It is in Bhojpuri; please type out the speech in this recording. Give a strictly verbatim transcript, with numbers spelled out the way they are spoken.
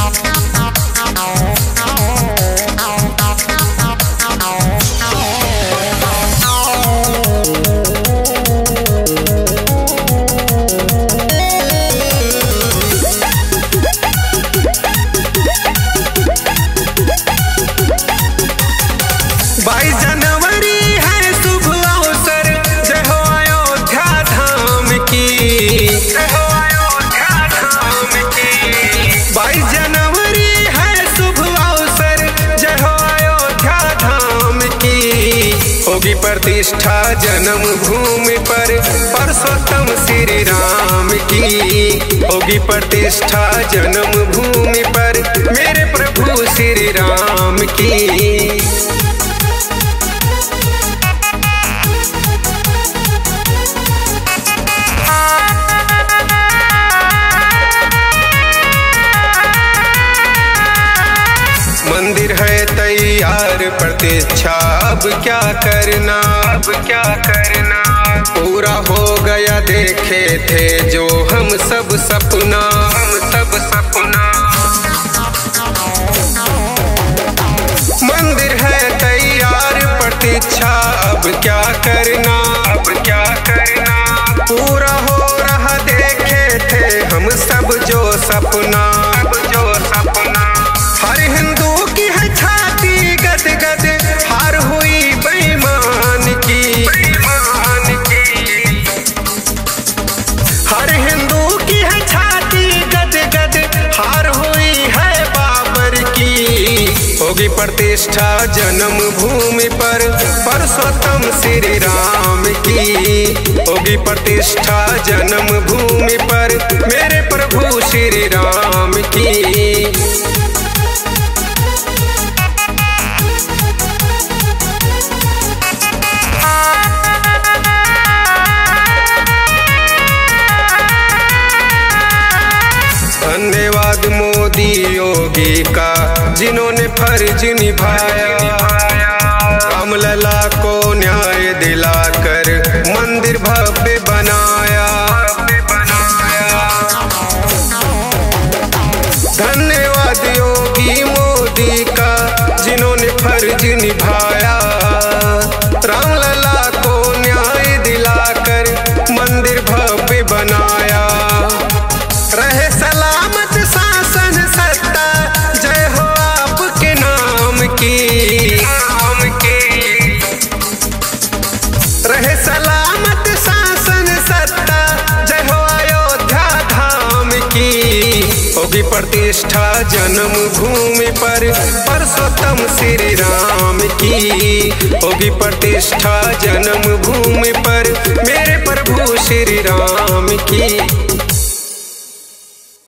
बाईस जनवरी है शुभ अवसर, जय हो अयोध्या धाम की, जय हो अयोध्या धाम की। बाईस जनवरी है शुभ अवसर, जय हो अयोध्या धाम की। होगी प्रतिष्ठा जन्म भूमि पर पुरुषोत्तम श्री राम की। होगी प्रतिष्ठा जन्म भूमि पर मेरे प्रभु श्री राम की। मंदिर है तैयार, प्रतीक्षा अब क्या करना, अब क्या करना। पूरा हो गया देखे थे जो हम सब सपना, हम सब सपना। मंदिर है तैयार, प्रतीक्षा अब क्या करना, अब क्या करना। पूरा हो रहा देखे थे हम सब जो सपना, अब जो सपना। हर हिंदू की है छाती गद गद, हार हुई बेईमान की, बेईमान की। हर हिंदू की है छाती गद गद, हार हुई है बाबर की। होगी प्रतिष्ठा जन्म भूमि पर पुरुषोत्तम श्री राम की। होगी प्रतिष्ठा जन्म भूमि पर मेरे प्रभु श्री राम की। धन्यवाद मोदी योगी का जिन्होंने फर्ज निभाया। रामलला को न्याय दिलाकर मंदिर भव्य बनाया। धन्यवाद योगी मोदी का जिन्होंने फर्ज निभाया। रामलला को न्याय दिलाकर मंदिर भव्य बनाया। रहे सलामत शासन सत्ता, जय हो आपके नाम की, नाम की। रहे सलामत शासन सत्ता, जय हो अयोध्या धाम की। होगी प्रतिष्ठा जन्म भूमि पर पुरुषोत्तम श्री राम की। होगी प्रतिष्ठा जन्म भूमि पर मेरे प्रभु श्री राम की।